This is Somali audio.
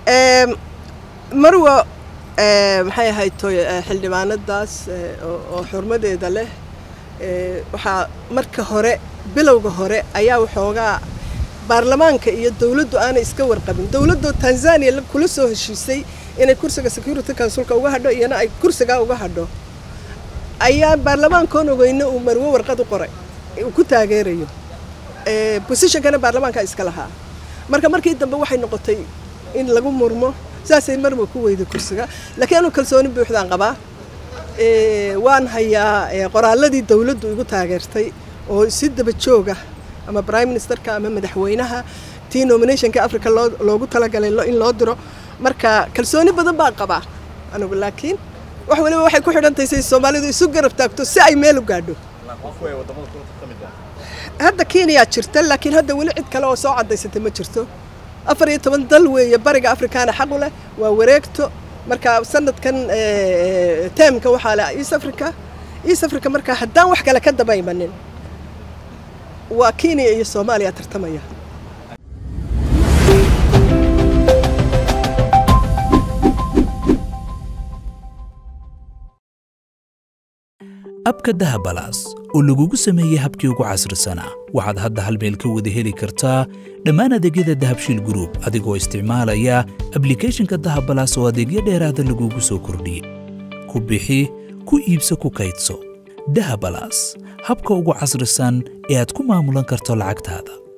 marwa maxay ahayd xildhibaanadaas oo xurmadeeda leh waxa marka hore bilowga hore ayaa waxoogaa baarlamaanka iyo dawladdu aanay iska warqabin dawladda Tanzania kula soo heshiisay inay kursiga Security Council-ka uga hadho iyana ay kursiga uga hadho ayaa baarlamaankoon ogeyna uu marwo warqad u qoray uu ku taageerayo position-kana baarlamaanka iska lahaa markii dambe waxay noqotay in lagu murmo saasay marmo ku weyday kursiga laakiin aanu kalsooni buuxdaan qabaa waan hayaa qoraaladii dawladdu igu taageertay oo si daba jooga ama prime ministerka ama madaxweynaha tii nominationka Africa loogu talagalay in loo diro marka kalsooni badan baan qabaa anigu laakiin wax waliba waxay ku xidhantahay si Soomaalidu isu garab taagto si ay meel u gaadho hadda Kenya jirta laakiin hadda wali cid kale oo soo cadaysatay ma jirto 14 dal weeye bariga Afrikaana xaq u leh waa wareegto marka sanadkan teemka waxa la East Africa marka haddaan wax kale ka dabaymanin waa Kenya iyo Soomaaliya tartamaya abka dahabalaas oo lagugu sameeyay habkii ugu casrisanaa waxaad hadda hal meel ka wada heli kartaa dhammaan adeegyada Dahabshiil Group adigoo isticmaalaya application-ka Dahabalaas oo adeegyo dheeraad ah lagugu soo kordhiyay ku bixi ku iibso ku kaydso Dahabalaas habka ugu casrisan ee aad ku maamulan karto lacagtaada